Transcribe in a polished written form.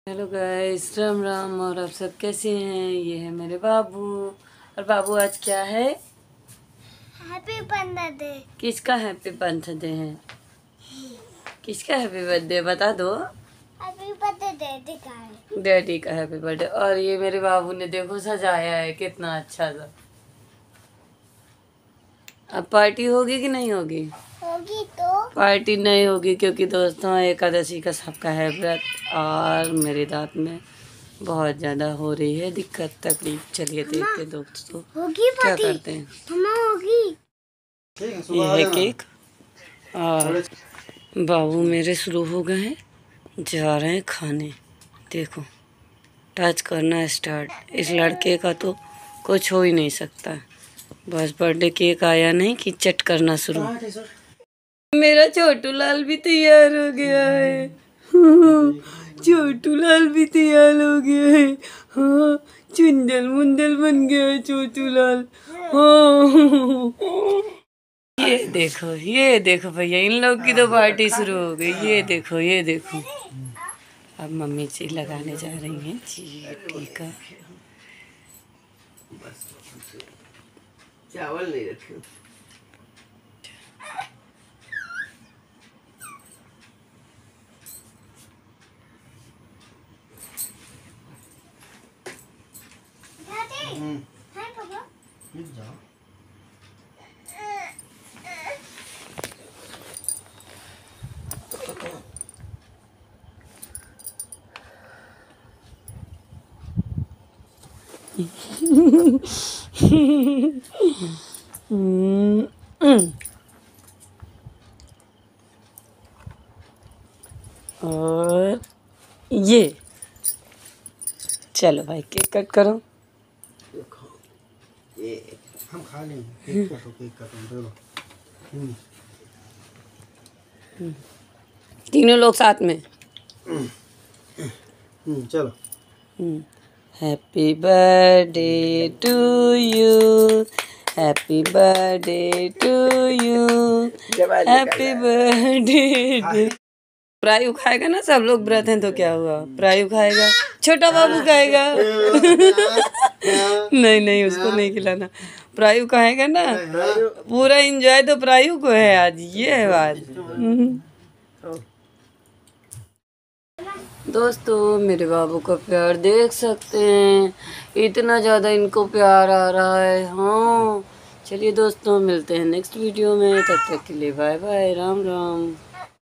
Hello guys, Ram Ram. और आप सब कैसे हैं? ये है मेरे बाबू। और बाबू आज क्या है? Happy birthday. किसका हैप्पी बर्थडे है? किसका हैप्पी बर्थडे बता दो। हैप्पी बर्थडे डैडी का है। डैडी का हैप्पी बर्थडे। और ये मेरे बाबू ने देखो सजाया है कितना अच्छा सा। अब पार्टी होगी कि नहीं होगी? होगी तो पार्टी नहीं होगी क्योंकि दोस्तों एकादशी का सबका है व्रत और मेरे दांत में बहुत ज़्यादा हो रही है दिक्कत तकलीफ। चलिए देखते दोस्तों होगी क्या पार्टी। करते हैं। मम्मा होगी। ये है केक और बाबू मेरे शुरू हो गए हैं, जा रहे हैं खाने। देखो टच करना स्टार्ट। इस लड़के का तो कुछ हो ही नहीं सकता। बस बर्थडे केक आया नहीं कि चट करना शुरू। मेरा छोटू लाल भी तैयार हो गया है। छोटू लाल भी तैयार हो गया है। हाँ, चुंदल मुंदल बन गया है छोटू लाल। हाँ, ये देखो भैया, इन लोग की तो पार्टी शुरू हो गई। ये देखो ये देखो। अब मम्मी जी लगाने जा रही हैं जी टीका। चावल नहीं रखे। हाय पापा। जाओ। और ये चलो भाई केक कट करो। ये हम खा लेंगे। केक काटो दे दो। तीनों लोग साथ में। चलो। Happy birthday to you, happy birthday to you, happy birthday. प्रायु खाएगा ना, सब लोग व्रत हैं तो क्या हुआ, प्रायु खाएगा, छोटा बाबू खाएगा। नहीं नहीं उसको नहीं खिलाना, प्रायु खाएगा ना। पूरा एंजॉय तो प्रायु को है आज, ये है बात। दोस्तों मेरे बाबू का प्यार देख सकते हैं, इतना ज़्यादा इनको प्यार आ रहा है। हाँ चलिए दोस्तों मिलते हैं नेक्स्ट वीडियो में, तब तक के लिए बाय बाय, राम राम।